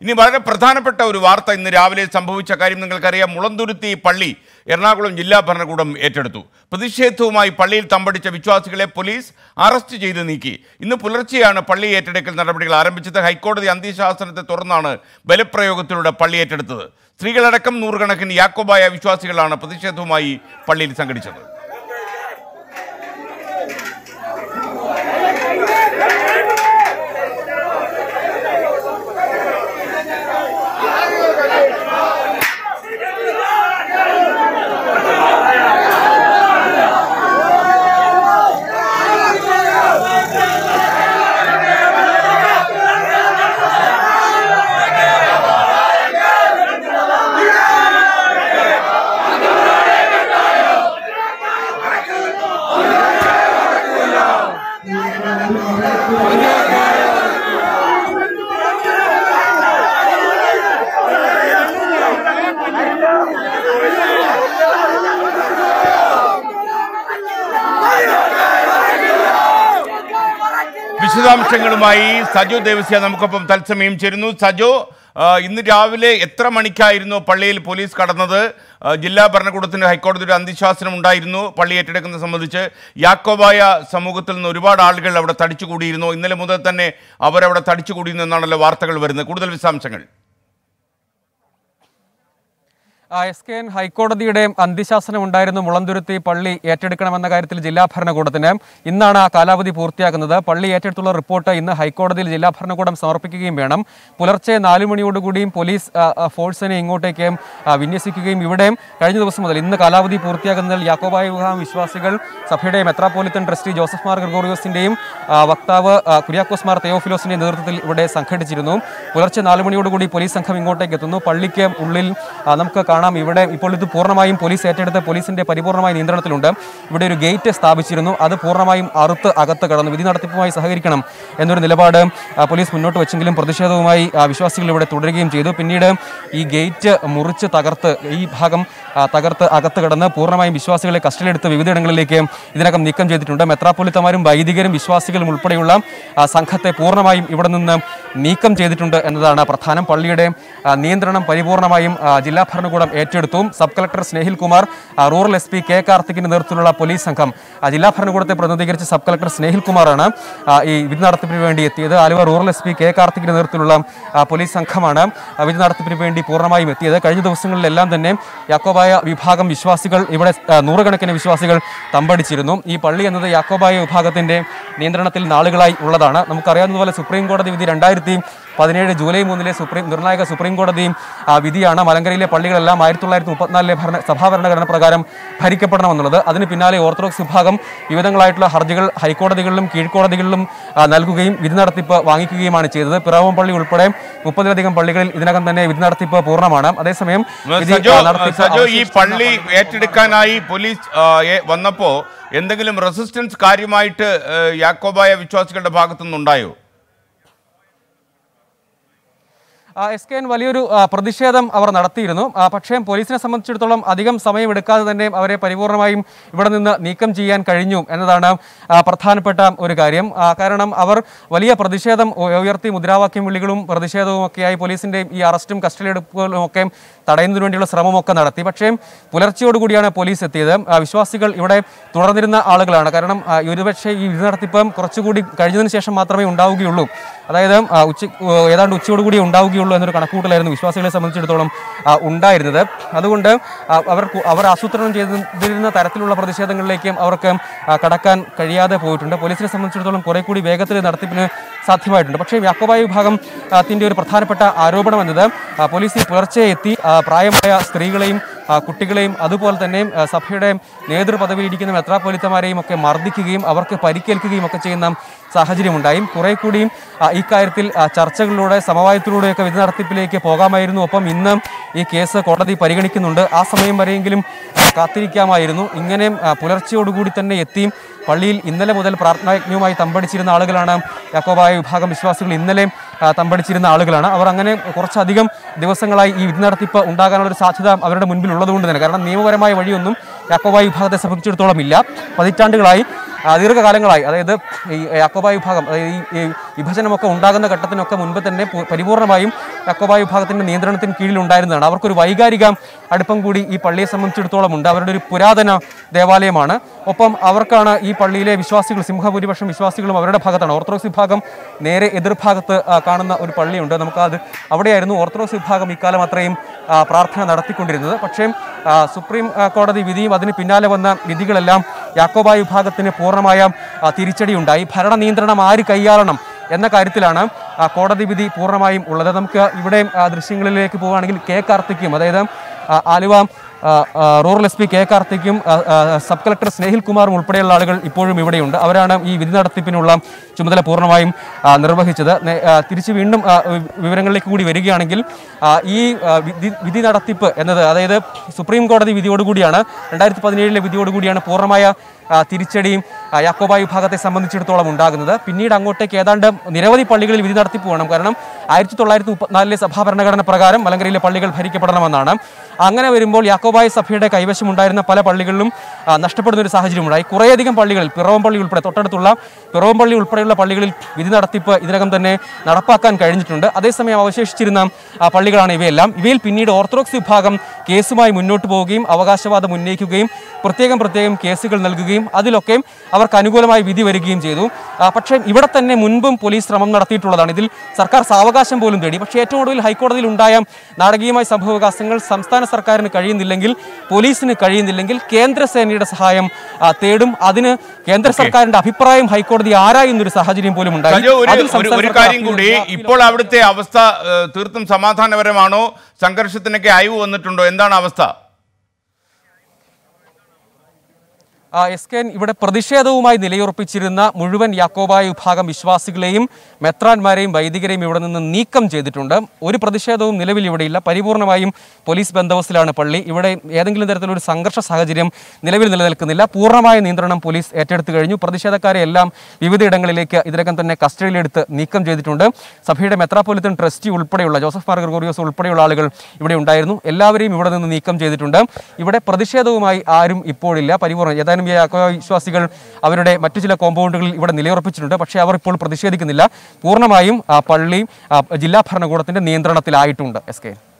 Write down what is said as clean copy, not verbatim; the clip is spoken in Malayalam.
ഇനി വളരെ പ്രധാനപ്പെട്ട ഒരു വാർത്ത ഇന്ന് രാവിലെ സംഭവിച്ച കാര്യം നിങ്ങൾക്കറിയാം. മുളന്തുരുത്തി പള്ളി എറണാകുളം ജില്ലാ ഭരണകൂടം ഏറ്റെടുത്തു. പ്രതിഷേധവുമായി പള്ളിയിൽ തമ്പടിച്ച വിശ്വാസികളെ പോലീസ് അറസ്റ്റ് ചെയ്ത് നീക്കി. ഇന്ന് പുലർച്ചെയാണ് പള്ളി ഏറ്റെടുക്കൽ നടപടികൾ ആരംഭിച്ചത്. ഹൈക്കോടതി അന്ത്യശാസനത്തെ തുടർന്നാണ് ബലപ്രയോഗത്തിലൂടെ പള്ളി ഏറ്റെടുത്തത്. സ്ത്രീകളടക്കം നൂറുകണക്കിന് യാക്കോബായ വിശ്വാസികളാണ് പ്രതിഷേധവുമായി പള്ളിയിൽ സംഘടിച്ചത്. വിശദാംശങ്ങളുമായി സജു ദേവസ്യ നമുക്കൊപ്പം തത്സമയം ചേരുന്നു. സജു, ഇന്ന് രാവിലെ എത്ര മണിക്കായിരുന്നു പള്ളിയിൽ പോലീസ് കടന്നത്? ജില്ലാ ഭരണകൂടത്തിന് ഹൈക്കോടതിയുടെ അന്ത്യശാസനം ഉണ്ടായിരുന്നു പള്ളി ഏറ്റെടുക്കുന്നത് സംബന്ധിച്ച്. യാക്കോബായ സമൂഹത്തിൽ നിന്ന് ഒരുപാട് ആളുകൾ അവിടെ തടിച്ചുകൂടിയിരുന്നു. ഇന്നലെ മുതൽ തന്നെ അവരവിടെ തടിച്ചുകൂടിയിരുന്നു എന്നാണല്ലോ വാർത്തകൾ വരുന്നത്. കൂടുതൽ വിശദാംശങ്ങൾ. SKN ഹൈക്കോടതിയുടെ അന്ത്യശാസനം ഉണ്ടായിരുന്നു മുളന്തുരുത്തി പള്ളി ഏറ്റെടുക്കണമെന്ന കാര്യത്തിൽ ജില്ലാ ഭരണകൂടത്തിന്. ഇന്നാണ് ആ കാലാവധി പൂർത്തിയാക്കുന്നത്. പള്ളി ഏറ്റെടുത്തുള്ള റിപ്പോർട്ട് ഇന്ന് ഹൈക്കോടതിയിൽ ജില്ലാ ഭരണകൂടം സമർപ്പിക്കുകയും വേണം. പുലർച്ചെ 4 മണിയോടുകൂടിയും പോലീസ് ഫോഴ്സിനെ ഇങ്ങോട്ടേക്ക് വിന്യസിക്കുകയും ഇവിടെ കഴിഞ്ഞ ദിവസം മുതൽ ഇന്ന് കാലാവധി പൂർത്തിയാകുന്നതിൽ യാക്കോബായ വിഭാഗം വിശ്വാസികൾ സഭയുടെ മെത്രാപ്പോലിത്തൻ ട്രസ്റ്റി ജോസഫ് മാർ ഗ്രിഗോറിയോസിന്റെയും വക്താവ് കുര്യാക്കോസ് മാർ തെയോഫിലോസിന്റെയും നേതൃത്വത്തിൽ ഇവിടെ സംഘടിച്ചിരുന്നു. പുലർച്ചെ 4 മണിയോടുകൂടി പോലീസ് സംഘം ഇങ്ങോട്ടേക്ക് എത്തുന്നു. പള്ളിക്ക് ഉള്ളിൽ നമുക്ക് ഇവിടെ ഇപ്പോൾ ഇത് പൂർണ്ണമായും പോലീസ് ഏറ്റെടുത്ത് പോലീസിന്റെ പരിപൂർണമായ നിയന്ത്രണത്തിലുണ്ട്. ഇവിടെ ഒരു ഗേറ്റ് സ്ഥാപിച്ചിരുന്നു. അത് പൂർണ്ണമായും അകത്ത് കടന്നു. വിധി നടത്തിപ്പുമായി സഹകരിക്കണം എന്നൊരു നിലപാട് പോലീസ് മുന്നോട്ട് വെച്ചെങ്കിലും പ്രതിഷേധവുമായി വിശ്വാസികൾ ഇവിടെ തുടരുകയും ചെയ്തു. പിന്നീട് ഈ ഗേറ്റ് മുറിച്ച് തകർത്ത് ഈ ഭാഗം തകർത്ത് അകത്ത് കടന്ന് പൂർണ്ണമായും വിശ്വാസികളെ കസ്റ്റഡിയിലെടുത്ത് വിവിധയിടങ്ങളിലേക്ക് ഇതിനകം നീക്കം ചെയ്തിട്ടുണ്ട്. മെത്രാപ്പൊലിത്തമാരും വൈദികരും വിശ്വാസികളും ഉൾപ്പെടെയുള്ള സംഘത്തെ പൂർണ്ണമായും ഇവിടെ നിന്ന് നീക്കം ചെയ്തിട്ടുണ്ട് എന്നതാണ് പ്രധാനം. പള്ളിയുടെ നിയന്ത്രണം പരിപൂർണമായും ജില്ലാ ഭരണകൂടം ഏറ്റെടുത്തു. Sub collector Snehil Kumar, rural SP K കാർത്തികിന്റെ നേതൃത്വത്തിലുള്ള പോലീസ് സംഘം, ജില്ലാ ഭരണകൂടത്തെ പ്രതിനിധീകരിച്ച് സബ് കളക്ടർ സ്നേഹിൽ കുമാറാണ് ഈ വിധി നടത്തിപ്പിന് വേണ്ടി എത്തിയത്. ആലുവ റൂറൽ SP K കാർത്തികിന്റെ നേതൃത്വത്തിലുള്ള പോലീസ് സംഘമാണ് വിധി നടത്തിപ്പിന് വേണ്ടി പൂർണ്ണമായും എത്തിയത്. കഴിഞ്ഞ ദിവസങ്ങളിലെല്ലാം തന്നെ യാക്കോബായ വിഭാഗം വിശ്വാസികൾ ഇവിടെ നൂറുകണക്കിന് വിശ്വാസികൾ തമ്പടിച്ചിരുന്നു. ഈ പള്ളി എന്നത് യാക്കോബായ വിഭാഗത്തിന്റെ നിയന്ത്രണത്തിൽ നാളുകളായി ഉള്ളതാണ്. നമുക്കറിയാവുന്നതുപോലെ സുപ്രീം കോടതി വിധി 2017 ജൂലൈ 3 നിർണായക സുപ്രീം കോടതി വിധിയാണ്. മലങ്കരയിലെ പള്ളികളെല്ലാം 1934 സഭാ ഭരണഘടന പ്രകാരം ഭരിക്കപ്പെടണമെന്നുള്ളത്. അതിന് പിന്നാലെ ഓർത്തഡോക്സ് വിഭാഗം വിവിധങ്ങളായിട്ടുള്ള ഹർജികൾ ഹൈക്കോടതികളിലും കീഴ്ക്കോടതികളിലും നൽകുകയും വിധി നടത്തിപ്പ് വാങ്ങിക്കുകയുമാണ് ചെയ്തത്. പിറവം പള്ളി ഉൾപ്പെടെ 30-ലധികം പള്ളികളിൽ ഇതിനകം തന്നെ വിധി നടത്തിപ്പ് പൂർണ്ണമാണ്. അതേസമയം ഈ പള്ളി ഏറ്റെടുക്കാനായി പോലീസ് വന്നപ്പോ എന്തെങ്കിലും റെസിസ്റ്റൻസ് കാര്യമായിട്ട് യാക്കോബായ വിശ്വാസികളുടെ ഭാഗത്തുനിന്നുണ്ടായോ? SKN വലിയൊരു പ്രതിഷേധം അവർ നടത്തിയിരുന്നു. പക്ഷേ പോലീസിനെ സംബന്ധിച്ചിടത്തോളം അധികം സമയമെടുക്കാതെ തന്നെ അവരെ പരിപൂർണമായും ഇവിടെ നിന്ന് നീക്കം ചെയ്യാൻ കഴിഞ്ഞു എന്നതാണ് പ്രധാനപ്പെട്ട ഒരു കാര്യം. കാരണം അവർ വലിയ പ്രതിഷേധം ഉയർത്തി മുദ്രാവാക്യം വിളികളും പ്രതിഷേധവും ഒക്കെയായി പോലീസിന്റെ ഈ അറസ്റ്റും കസ്റ്റഡിയെടുപ്പുകളും ഒക്കെ തടയുന്നതിന് വേണ്ടിയുള്ള ശ്രമമൊക്കെ നടത്തി. പക്ഷേ പുലർച്ചയോടുകൂടിയാണ് പോലീസ് എത്തിയത്. വിശ്വാസികൾ ഇവിടെ തുടർന്നിരുന്ന ആളുകളാണ്. കാരണം ഒരുപക്ഷെ ഈ വിധി നടത്തിപ്പം കുറച്ചുകൂടി കഴിഞ്ഞതിന് ശേഷം മാത്രമേ ഉണ്ടാവുകയുള്ളൂ. അതായത് ഏതാണ്ട് ഉച്ചയോടുകൂടി ഉണ്ടാവുകയുള്ളൂ എന്നൊരു കണക്കുകൂട്ടലായിരുന്നു വിശ്വാസികളെ സംബന്ധിച്ചിടത്തോളം ഉണ്ടായിരുന്നത്. അതുകൊണ്ട് അവർ ആസൂത്രണം ചെയ്തിരുന്ന തരത്തിലുള്ള പ്രതിഷേധങ്ങളിലേക്കും അവർക്ക് കടക്കാൻ കഴിയാതെ പോയിട്ടുണ്ട്. പോലീസിനെ സംബന്ധിച്ചിടത്തോളം കുറെ കൂടി വേഗത്തിൽ നടത്തിപ്പിന് സാധ്യമായിട്ടുണ്ട്. പക്ഷേ യാക്കോബായ വിഭാഗത്തിന്റെ ഒരു പ്രധാനപ്പെട്ട ആരോപണം എന്നത് പോലീസ് പുലർച്ചെ എത്തി പ്രായമായ സ്ത്രീകളെയും കുട്ടികളെയും അതുപോലെ തന്നെ സഭയുടെ നേതൃപദവിയിൽ ഇരിക്കുന്ന മെത്രാപ്പൊലിത്തമാരെയും ഒക്കെ മർദ്ദിക്കുകയും അവർക്ക് പരിക്കേൽക്കുകയും ഒക്കെ ചെയ്യുന്ന സാഹചര്യമുണ്ടായി. കുറെ കൂടിയും ഇക്കാര്യത്തിൽ ചർച്ചകളിലൂടെ സമവായത്തിലൂടെയൊക്കെ വിധി നടത്തിപ്പിലേക്ക് പോകാമായിരുന്നു. ഒപ്പം ഇന്ന് ഈ കേസ് കോടതി പരിഗണിക്കുന്നുണ്ട്. ആ സമയം വരെയെങ്കിലും കാത്തിരിക്കാമായിരുന്നു. ഇങ്ങനെ പുലർച്ചയോടുകൂടി തന്നെ എത്തി പള്ളിയിൽ ഇന്നലെ മുതൽ പ്രാർത്ഥനായജ്ഞവുമായി തമ്പടിച്ചിരുന്ന ആളുകളാണ് യാക്കോബായ വിഭാഗം വിശ്വാസികൾ. ഇന്നലെ തമ്പടിച്ചിരുന്ന ആളുകളാണ് അവർ. അങ്ങനെ കുറച്ചധികം ദിവസങ്ങളായി ഈ വിധി നടത്തിപ്പ് ഉണ്ടാകാനുള്ളൊരു സാധ്യത അവരുടെ മുൻപിൽ ഉള്ളതുകൊണ്ട് തന്നെ, കാരണം നിയമപരമായ വഴിയൊന്നും യാക്കോബായ വിഭാഗത്തെ സംബന്ധിച്ചിടത്തോളം ഇല്ല. പതിറ്റാണ്ടുകളായി ദീർഘകാലങ്ങളായി, അതായത് ഈ യാക്കോബായ വിഭാഗം, ഈ വിഭജനമൊക്കെ ഉണ്ടാകുന്ന ഘട്ടത്തിനൊക്കെ മുൻപ് തന്നെ പരിപൂർണമായും യാക്കോബായ വിഭാഗത്തിൻ്റെ നിയന്ത്രണത്തിന് കീഴിലുണ്ടായിരുന്നതാണ്. അവർക്കൊരു വൈകാരിക അടുപ്പം കൂടി ഈ പള്ളിയെ സംബന്ധിച്ചിടത്തോളം ഉണ്ട്. അവരുടെ ഒരു പുരാതന ദേവാലയമാണ്. ഒപ്പം അവർക്കാണ് ഈ പള്ളിയിലെ വിശ്വാസികൾ, സിംഹഭൂരിപക്ഷം വിശ്വാസികളും അവരുടെ ഭാഗത്താണ്. ഓർത്തഡോക്സ് വിഭാഗം നേരെ എതിർഭാഗത്ത് കാണുന്ന ഒരു പള്ളിയുണ്ട്. നമുക്കത് അവിടെയായിരുന്നു ഓർത്തഡോക്സ് വിഭാഗം ഇക്കാലം അത്രയും പ്രാർത്ഥന നടത്തിക്കൊണ്ടിരുന്നത്. പക്ഷേ സുപ്രീം കോടതി വിധിയും അതിന് പിന്നാലെ വന്ന വിധികളെല്ലാം യാക്കോബായ വിഭാഗത്തിന് പൂർണ്ണമായ തിരിച്ചടി ഉണ്ടായി. ഭരണ നിയന്ത്രണം ആര് കൈയാളണം എന്ന കാര്യത്തിലാണ് കോടതി വിധി പൂർണ്ണമായും ഉള്ളത്. നമുക്ക് ഇവിടെ ദൃശ്യങ്ങളിലേക്ക് പോവുകയാണെങ്കിൽ കെ കാർത്തിക്കും, അതായത് ആലുവ റൂറൽ SP കെ കാർത്തിക്കും സബ് കളക്ടർ സ്നേഹിൽ കുമാറും ഉൾപ്പെടെയുള്ള ആളുകൾ ഇപ്പോഴും ഇവിടെയുണ്ട്. അവരാണ് ഈ വിധി നടത്തിപ്പിനുള്ള ചുമതല പൂർണ്ണമായും നിർവഹിച്ചത്. തിരിച്ച് വീണ്ടും വിവരങ്ങളിലേക്ക് കൂടി വരികയാണെങ്കിൽ ഈ വിധി നടത്തിപ്പ് എന്നത്, അതായത് സുപ്രീം കോടതി വിധിയോടുകൂടിയാണ്, 2017 വിധിയോടുകൂടിയാണ് പൂർണ്ണമായ തിരിച്ചടിയും യാക്കോബായ വിഭാഗത്തെ സംബന്ധിച്ചിടത്തോളം ഉണ്ടാകുന്നത്. പിന്നീട് അങ്ങോട്ടേക്ക് ഏതാണ്ട് നിരവധി പള്ളികളിൽ വിധി നടത്തിപ്പ് വേണം. കാരണം 1934 സഭാ ഭരണഘടന പ്രകാരം മലങ്കരയിലെ പള്ളികൾ ഭരിക്കപ്പെടണമെന്നാണ്. അങ്ങനെ വരുമ്പോൾ യാക്കോബായ സഭയുടെ കൈവശമുണ്ടായിരുന്ന പല പള്ളികളിലും നഷ്ടപ്പെടുന്ന ഒരു സാഹചര്യമുണ്ടായി. കുറേയധികം പള്ളികളിൽ, പിറവംപള്ളി ഉൾപ്പെടെ, തൊട്ടടുത്തുള്ള പിറവംപള്ളി ഉൾപ്പെടെയുള്ള പള്ളികളിൽ വിധി നടത്തിപ്പ് ഇതിനകം തന്നെ നടപ്പാക്കാൻ കഴിഞ്ഞിട്ടുണ്ട്. അതേസമയം അവശേഷിച്ചിരുന്ന പള്ളികളാണ് ഇവയെല്ലാം. ഇവയിൽ പിന്നീട് ഓർത്തഡോക്സ് വിഭാഗം കേസുമായി മുന്നോട്ട് പോവുകയും അവകാശവാദം ഉന്നയിക്കുകയും പ്രത്യേകം കേസുകൾ നൽകുകയും അതിലൊക്കെ അവർക്ക് അനുകൂലമായി വിധി വരികയും ചെയ്തു. പക്ഷേ ഇവിടെ തന്നെ മുൻപും പോലീസ് ശ്രമം നടത്തിയിട്ടുള്ളതാണ്. ഇതിൽ സർക്കാർ സാവകാശം പോലും തേടി. പക്ഷേ ഏറ്റവും ഒടുവിൽ ഹൈക്കോടതിയിൽ ഉണ്ടായ നാടകീയമായ സംഭവവികാസങ്ങൾ സംസ്ഥാന സർക്കാരിന് കഴിയുന്നില്ലെങ്കിൽ, പോലീസിന് കഴിയുന്നില്ലെങ്കിൽ കേന്ദ്രസേനയുടെ സഹായം തേടും. അതിന് കേന്ദ്ര സർക്കാരിന്റെ അഭിപ്രായം ഹൈക്കോടതി ആരായുന്നൊരു സാഹചര്യം പോലും ഉണ്ടായി. ഒരു കാര്യം കൂടി, ഇപ്പോൾ അവിടുത്തെ അവസ്ഥ തീർത്തും സമാധാനപരമാണോ? സംഘർഷത്തിനൊക്കെ അയവ് വന്നിട്ടുണ്ടോ? എന്താണ് അവസ്ഥ? ഇവിടെ പ്രതിഷേധവുമായി നിലയുറപ്പിച്ചിരുന്ന മുഴുവൻ യാക്കോബായ വിഭാഗം വിശ്വാസികളെയും മെത്രാന്മാരെയും വൈദികരെയും ഇവിടെ നിന്ന് നീക്കം ചെയ്തിട്ടുണ്ട്. ഒരു പ്രതിഷേധവും നിലവിൽ ഇവിടെയില്ല. പരിപൂർണമായും പോലീസ് ബന്ദോബസ്തിലാണ് പള്ളി. ഇവിടെ ഏതെങ്കിലും തരത്തിലൊരു സംഘർഷ സാഹചര്യം നിലവിൽ നിലനിൽക്കുന്നില്ല. പൂർണ്ണമായ നിയന്ത്രണം പോലീസ് ഏറ്റെടുത്തു കഴിഞ്ഞു. പ്രതിഷേധക്കാരെ എല്ലാം വിവിധയിടങ്ങളിലേക്ക് ഇതിനകം തന്നെ കസ്റ്റഡിയിലെടുത്ത് നീക്കം ചെയ്തിട്ടുണ്ട്. സഭയുടെ മെത്രാപ്പൊലിത്തൻ ട്രസ്റ്റി ഉൾപ്പെടെയുള്ള ജോസഫ് മാർ ഗ്രിഗോറിയോസ് ഉൾപ്പെടെയുള്ള ആളുകൾ ഇവിടെ ഉണ്ടായിരുന്നു. എല്ലാവരെയും ഇവിടെ നിന്ന് നീക്കം ചെയ്തിട്ടുണ്ട്. ഇവിടെ പ്രതിഷേധവുമായി ആരും ഇപ്പോഴില്ല. പരിപൂർണ്ണ വിശ്വാസികൾ അവരുടെ മറ്റു ചില കോമ്പൗണ്ടുകളിൽ ഇവിടെ നിലയുറപ്പിച്ചിട്ടുണ്ട്. പക്ഷേ അവർ ഇപ്പോൾ പ്രതിഷേധിക്കുന്നില്ല. പൂർണ്ണമായും പള്ളി ജില്ലാ ഭരണകൂടത്തിന്റെ നിയന്ത്രണത്തിലായിട്ടുണ്ട്. SK